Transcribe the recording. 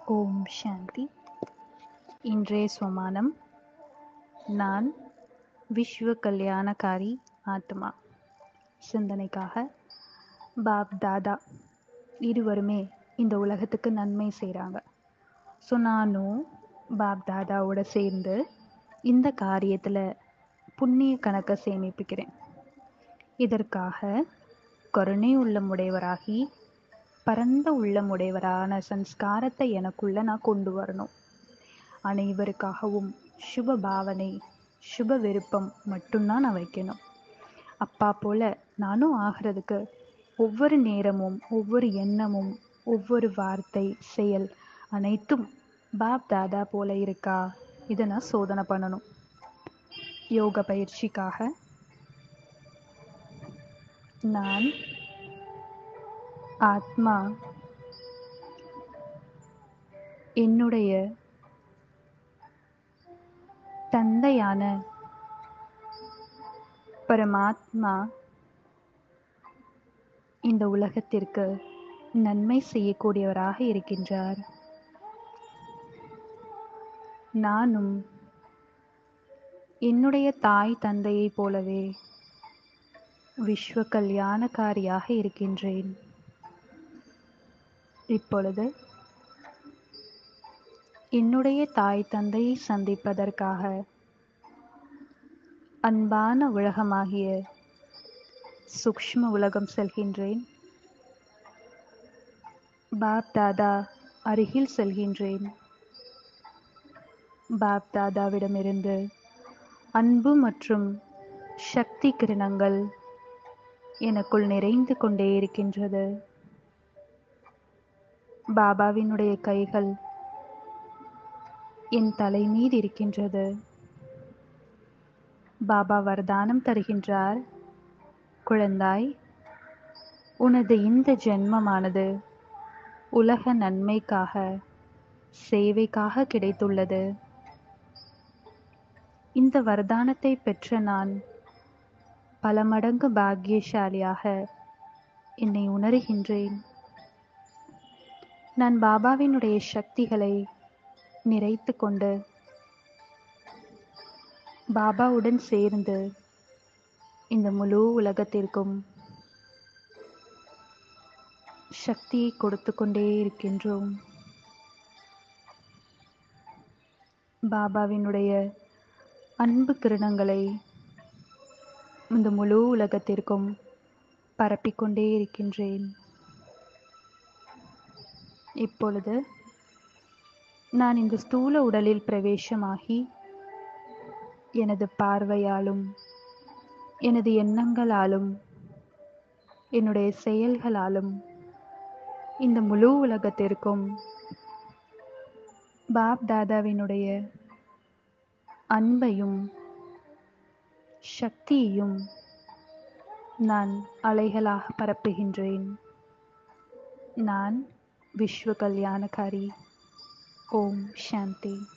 ஓம் சாந்தி. இன்றைய ஸ்வமானம். நான் விஸ்வ கல்யாணகாரி ஆத்மா. சிந்தனைக்காக பாப் தாதா இருவருமே இந்த உலகத்துக்கு நன்மை செய்கிறாங்க. ஸோ நானும் பாப் தாதாவோட சேர்ந்து இந்த காரியத்தில் புண்ணிய கணக்கை சேமிப்புக்கிறேன். இதற்காக கருணை உள்ளமுடையவராகி பரந்த உள்ளமுடையவரான சன்ஸ்காரத்தை எனக்குள்ள நான் கொண்டு வரணும். அனைவருக்காகவும் சுப பாவனை, சுப விருப்பம் மட்டும்தான் நான் வைக்கணும். அப்பா போல நானும் ஆகிறதுக்கு ஒவ்வொரு நேரமும், ஒவ்வொரு எண்ணமும், ஒவ்வொரு வார்த்தை, செயல் அனைத்தும் பாப் தாதா போல இருக்கா, இதை நான் சோதனை பண்ணணும். யோக பயிற்சிக்காக நான் ஆத்மா என்னுடைய தந்தையான பரமாத்மா இந்த உலகத்திற்கு நன்மை செய்யக்கூடியவராக இருக்கின்றார். நானும் என்னுடைய தாய் தந்தையைப் போலவே விஸ்வ கல்யாணகாரியாக இருக்கின்றேன். இப்பொழுது என்னுடைய தாய் தந்தையை சந்திப்பதற்காக அன்பான உலகமாகிய சூக்ஷ்ம உலகம் செல்கின்றேன். பாப் தாதா அருகில் செல்கின்றேன். பாப் தாதாவிடமிருந்து அன்பு மற்றும் சக்தி கிரணங்கள் எனக்குள் நிறைந்து கொண்டே இருக்கின்றது. பாபாவினுடைய கைகள் என் தலை மீது இருக்கின்றது. பாபா வரதானம் தருகின்றார், குழந்தாய், உனது இந்த ஜென்மமானது உலக நன்மைக்காக, சேவைக்காக கிடைத்துள்ளது. இந்த வரதானத்தை பெற்ற நான் பல மடங்கு பாக்கியசாலியாக என்னை உணர்கின்றேன். நான் பாபாவினுடைய சக்திகளை நிறைத்து கொண்டு பாபாவுடன் சேர்ந்து இந்த முழு உலகத்திற்கும் சக்தியை கொடுத்து கொண்டே இருக்கின்றோம். பாபாவினுடைய அன்பு கிரணங்களை இந்த முழு உலகத்திற்கும் பரப்பிக்கொண்டே இருக்கின்றேன். இப்பொழுது நான் இந்த ஸ்தூல உடலில் பிரவேசமாகி எனது பார்வையாலும், எனது எண்ணங்களாலும், என்னுடைய செயல்களாலும் இந்த முழு உலகத்திற்கும் பாப் தாதாவினுடைய அன்பையும் சக்தியையும் நான் அலைகளாக பரப்புகின்றேன். நான் விஸ்வ கல்யாணகாரி. ஓம் சாந்தி.